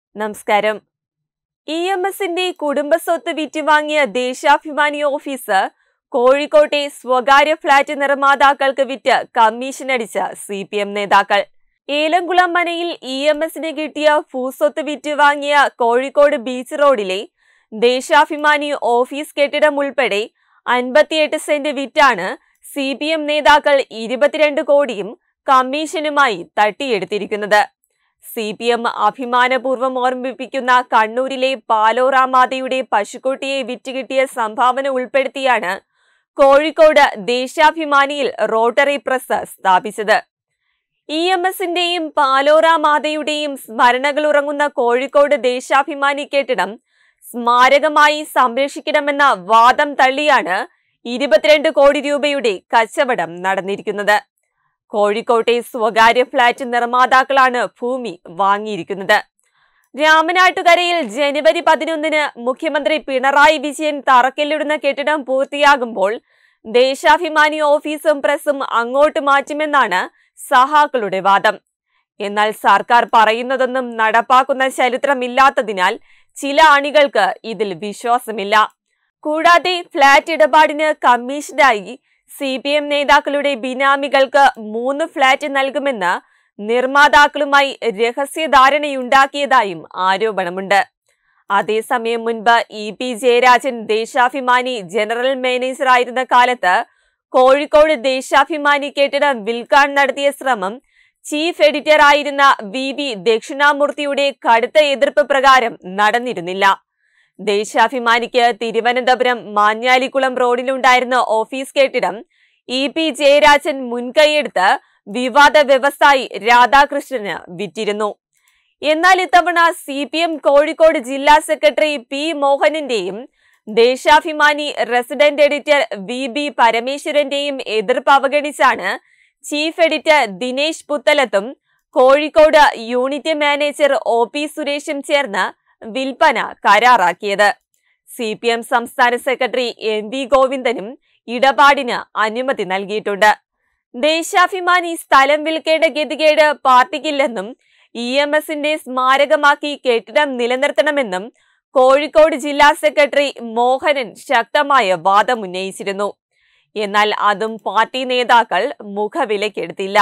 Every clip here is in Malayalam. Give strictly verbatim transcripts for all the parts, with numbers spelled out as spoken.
നമസ്കാരം. ഇ എം എസിന്റെ കുടുംബസ്വത്ത് വിറ്റുവാങ്ങിയ ദേശാഭിമാനി ഓഫീസ് കോഴിക്കോട്ടെ സ്വകാര്യ ഫ്ളാറ്റ് നിർമ്മാതാക്കൾക്ക് വിറ്റ് കമ്മീഷനടിച്ച സി പി എം നേതാക്കൾ. ഏലംകുളം മനയിൽ ഇ എം എസിന് കിട്ടിയ ഭൂസ്വത്ത് വിറ്റുവാങ്ങിയ കോഴിക്കോട് ബീച്ച് റോഡിലെ ദേശാഭിമാനി ഓഫീസ് കെട്ടിടം ഉൾപ്പെടെ അൻപത്തിയെട്ട് സെന്റ് വിറ്റാണ് സി പി എം നേതാക്കൾ ഇരുപത്തിരണ്ട് കോടിയും കമ്മീഷനുമായി തട്ടിയെടുത്തിരിക്കുന്നത്. സി പി എം അഭിമാനപൂർവ്വം ഓർമ്മിപ്പിക്കുന്ന കണ്ണൂരിലെ പാലോറാമാതയുടെ പശുക്കുട്ടിയെ വിറ്റുകിട്ടിയ സംഭാവന ഉൾപ്പെടുത്തിയാണ് കോഴിക്കോട് ദേശാഭിമാനിയിൽ റോട്ടറി പ്രസ് സ്ഥാപിച്ചത്. ഇ എം എസിന്റെയും പാലോറാമാതയുടെയും സ്മരണകൾ ഉറങ്ങുന്ന കോഴിക്കോട് ദേശാഭിമാനി കെട്ടിടം സ്മാരകമായി സംരക്ഷിക്കണമെന്ന വാദം തള്ളിയാണ് ഇരുപത്തിരണ്ട് കോടി രൂപയുടെ കച്ചവടം നടന്നിരിക്കുന്നത്. കോഴിക്കോട്ടെ സ്വകാര്യ ഫ്ളാറ്റ് നിർമ്മാതാക്കളാണ് ഭൂമി വാങ്ങിയിരിക്കുന്നത്. രാമനാട്ടുകരയിൽ ജനുവരി പതിനൊന്നിന് മുഖ്യമന്ത്രി പിണറായി വിജയൻ തറക്കല്ലിടുന്ന കെട്ടിടം പൂർത്തിയാകുമ്പോൾ ദേശാഭിമാനി ഓഫീസും പ്രസും അങ്ങോട്ട് മാറ്റുമെന്നാണ് സഹാക്കളുടെ വാദം. എന്നാൽ സർക്കാർ പറയുന്നതൊന്നും നടപ്പാക്കുന്ന ചരിത്രമില്ലാത്തതിനാൽ ചില അണികൾക്ക് ഇതിൽ വിശ്വാസമില്ല. കൂടാതെ ഫ്ളാറ്റ് ഇടപാടിന് കമ്മീഷനായി സി പി എം നേതാക്കളുടെ ബിനാമികൾക്ക് മൂന്ന് ഫ്ളാറ്റ് നൽകുമെന്ന് നിർമ്മാതാക്കളുമായി രഹസ്യധാരണയുണ്ടാക്കിയതായും ആരോപണമുണ്ട്. അതേസമയം മുൻപ് E P Jayarajan Deshabhimani general മാനേജറായിരുന്ന കാലത്ത് കോഴിക്കോട് ദേശാഭിമാനി കെട്ടിടം വിൽക്കാൻ നടത്തിയ ശ്രമം ചീഫ് എഡിറ്റർ ആയിരുന്ന വി വി ദക്ഷിണാമൂർത്തിയുടെ കടുത്ത എതിർപ്പ് പ്രകാരം നടന്നിരുന്നില്ല. ദേശാഭിമാനിക്ക് തിരുവനന്തപുരം മാഞ്ഞാലിക്കുളം റോഡിലുണ്ടായിരുന്ന ഓഫീസ് കെട്ടിടം ഇ പി ജയരാജൻ മുൻകൈയെടുത്ത് വിവാദ വ്യവസായി രാധാകൃഷ്ണന് വിറ്റിരുന്നു. എന്നാൽ ഇത്തവണ സി പി എം കോഴിക്കോട് ജില്ലാ സെക്രട്ടറി പി മോഹനന്റെയും Deshabhimani resident editor V B പരമേശ്വരന്റെയും എതിർപ്പ് അവഗണിച്ചാണ് ചീഫ് എഡിറ്റർ ദിനേശ് പുത്തലത്തും Kozhikode unit manager O P സുരേഷും ചേർന്ന് വിൽപ്പന കരാറാക്കിയത്. സി പി എം സംസ്ഥാന സെക്രട്ടറി എം വി ഗോവിന്ദനും ഇടപാടിന് അനുമതി നൽകിയിട്ടുണ്ട്. ദേശാഭിമാനി സ്ഥലം വിൽക്കേണ്ട ഗതികേട് പാർട്ടിക്കില്ലെന്നും ഇ എം എസിന്റെ സ്മാരകമാക്കി കെട്ടിടം നിലനിർത്തണമെന്നും കോഴിക്കോട് ജില്ലാ സെക്രട്ടറി മോഹനൻ ശക്തമായ വാദമുന്നയിച്ചിരുന്നു. എന്നാൽ അതും പാർട്ടി നേതാക്കൾ മുഖവിലക്കെടുത്തില്ല.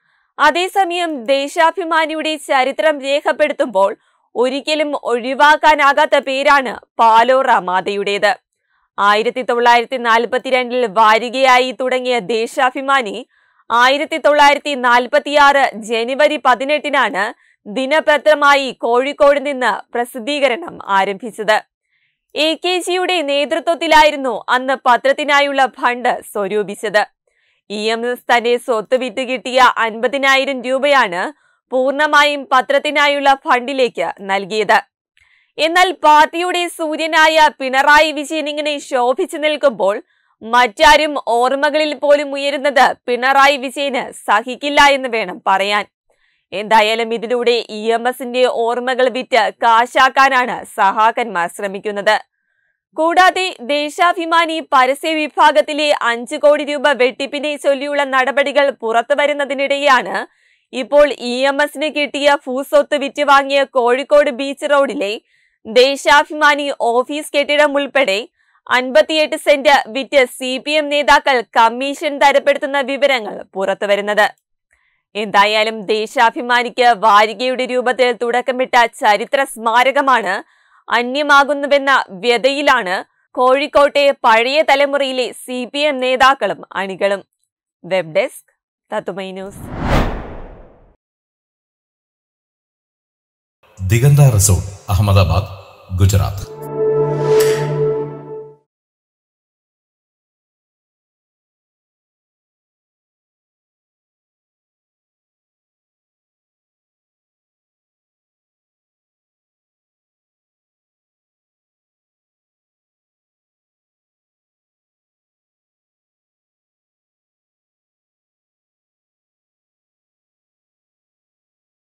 അതേസമയം ദേശാഭിമാനിയുടെ ചരിത്രം രേഖപ്പെടുത്തുമ്പോൾ ഒരിക്കലും ഒഴിവാക്കാനാകാത്ത പേരാണ് പാലോറാമാതയുടേത്. ആയിരത്തി തൊള്ളായിരത്തി നാൽപ്പത്തിരണ്ടിൽ വാരികയായി തുടങ്ങിയ ദേശാഭിമാനി ആയിരത്തി തൊള്ളായിരത്തി നാൽപ്പത്തിയാറ് ജനുവരി പതിനെട്ടിനാണ് ദിനപത്രമായി കോഴിക്കോട് നിന്ന് പ്രസിദ്ധീകരണം ആരംഭിച്ചത്. എ കെ ജിയുടെ നേതൃത്വത്തിലായിരുന്നു അന്ന് പത്രത്തിനായുള്ള ഫണ്ട് സ്വരൂപിച്ചത്. ഇ എം എസ് തന്റെ സ്വത്ത് വിറ്റ് കിട്ടിയ അൻപതിനായിരം രൂപയാണ് പൂർണ്ണമായും പത്രത്തിനായുള്ള ഫണ്ടിലേക്ക് നൽകിയത്. എന്നാൽ പാർട്ടിയുടെ സൂര്യനായ പിണറായി വിജയൻ ഇങ്ങനെ ശോഭിച്ചു നിൽക്കുമ്പോൾ മറ്റാരും ഓർമ്മകളിൽ പോലും ഉയരുന്നത് പിണറായി വിജയന് സഹിക്കില്ല എന്ന് വേണം പറയാൻ. എന്തായാലും ഇതിലൂടെ ഇ എം എസിന്റെ ഓർമ്മകൾ വിറ്റ് കാശാക്കാനാണ് സഹാക്കന്മാർ ശ്രമിക്കുന്നത്. കൂടാതെ ദേശാഭിമാനി പരസ്യ വിഭാഗത്തിലെ അഞ്ചു കോടി രൂപ വെട്ടിപ്പിനെ ചൊല്ലിയുള്ള നടപടികൾ പുറത്തു വരുന്നതിനിടെയാണ് ഇപ്പോൾ ഇ എം എസിന് കിട്ടിയ ഭൂസ്വത്ത് വിറ്റുവാങ്ങിയ കോഴിക്കോട് ബീച്ച് റോഡിലെ ദേശാഭിമാനി ഓഫീസ് കെട്ടിടം ഉൾപ്പെടെ അൻപത്തിയെട്ട് സെന്റ് വിറ്റ് സി പി എം നേതാക്കൾ കമ്മീഷൻ തരപ്പെടുത്തുന്ന വിവരങ്ങൾ പുറത്തുവരുന്നത്. എന്തായാലും ദേശാഭിമാനിക്ക് വാരികയുടെ രൂപത്തിൽ തുടക്കമിട്ട ചരിത്ര സ്മാരകമാണ് അന്യമാകുന്നുവെന്ന വ്യതയിലാണ് കോഴിക്കോട്ടെ പഴയ തലമുറയിലെ സി പി എം നേതാക്കളും അണികളും. വെബ് ഡെസ്ക് തത്തുമൈ ന്യൂസ്. ദിഗന്ത റിസോർട്ട്, അഹമ്മദാബാദ്, ഗുജറാത്ത്.